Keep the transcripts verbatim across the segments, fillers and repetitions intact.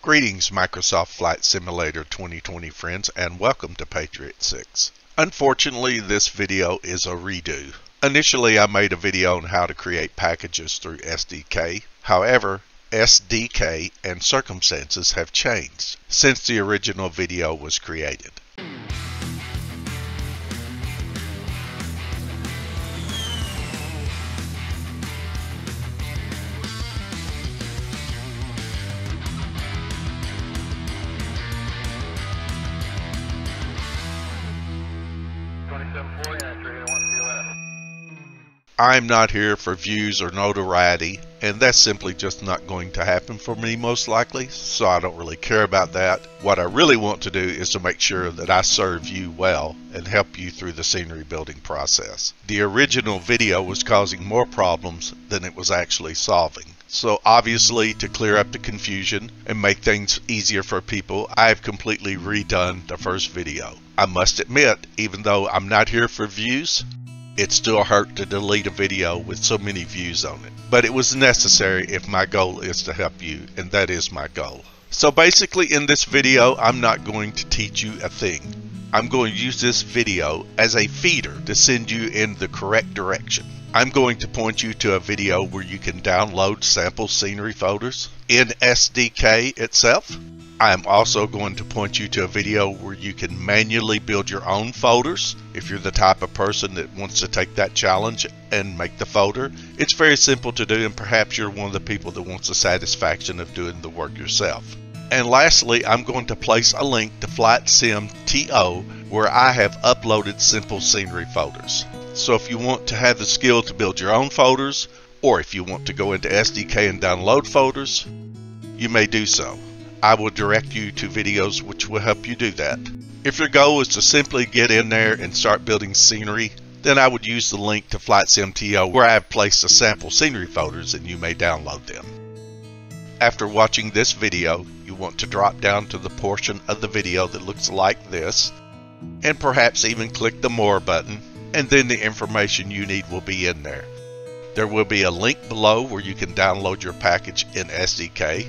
Greetings Microsoft Flight Simulator twenty twenty friends, and welcome to Patriot six. Unfortunately, this video is a redo. Initially I made a video on how to create packages through S D K. However, S D K and circumstances have changed since the original video was created. I'm not here for views or notoriety, and that's simply just not going to happen for me most likely, so I don't really care about that. What I really want to do is to make sure that I serve you well and help you through the scenery building process. The original video was causing more problems than it was actually solving. So obviously, to clear up the confusion and make things easier for people, I have completely redone the first video. I must admit, even though I'm not here for views, it still hurt to delete a video with so many views on it. But it was necessary if my goal is to help you, and that is my goal. So basically in this video, I'm not going to teach you a thing. I'm going to use this video as a feeder to send you in the correct direction. I'm going to point you to a video where you can download sample scenery folders in S D K itself. I'm also going to point you to a video where you can manually build your own folders. If you're the type of person that wants to take that challenge and make the folder, it's very simple to do, and perhaps you're one of the people that wants the satisfaction of doing the work yourself. And lastly, I'm going to place a link to Flight Sim T O where I have uploaded simple scenery folders. So if you want to have the skill to build your own folders, or if you want to go into S D K and download folders, you may do so. I will direct you to videos which will help you do that. If your goal is to simply get in there and start building scenery, then I would use the link to Flight Sim T O where I have placed the sample scenery folders and you may download them. After watching this video, you want to drop down to the portion of the video that looks like this, and perhaps even click the More button, and then the information you need will be in there. There will be a link below where you can download your package in S D K.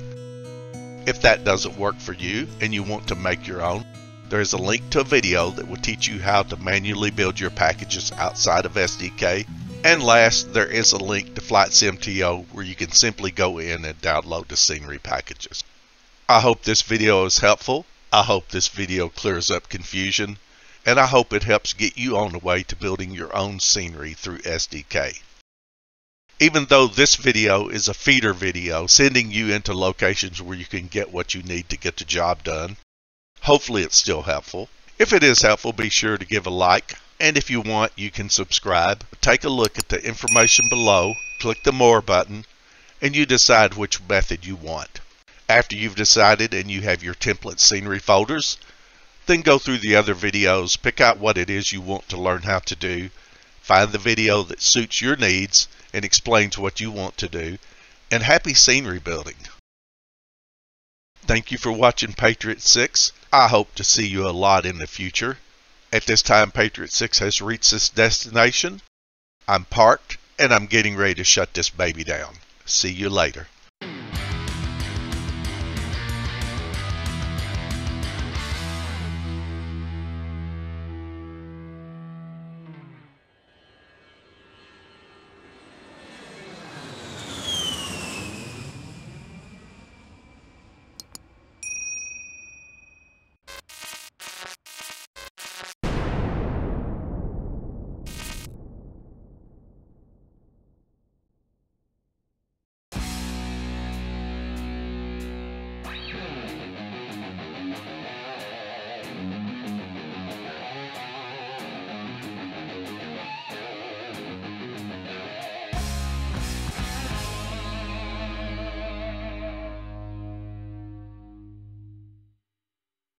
If that doesn't work for you and you want to make your own, there is a link to a video that will teach you how to manually build your packages outside of S D K. And last, there is a link to Flight Sim T O where you can simply go in and download the scenery packages. I hope this video is helpful. I hope this video clears up confusion, and I hope it helps get you on the way to building your own scenery through S D K. Even though this video is a feeder video sending you into locations where you can get what you need to get the job done, hopefully it's still helpful. If it is helpful, be sure to give a like, and if you want, you can subscribe. Take a look at the information below, click the More button, and you decide which method you want. After you've decided and you have your template scenery folders, then go through the other videos, pick out what it is you want to learn how to do, find the video that suits your needs and explains what you want to do, and happy scenery building. Thank you for watching Patriot six. I hope to see you a lot in the future. At this time, Patriot six has reached its destination. I'm parked and I'm getting ready to shut this baby down. See you later.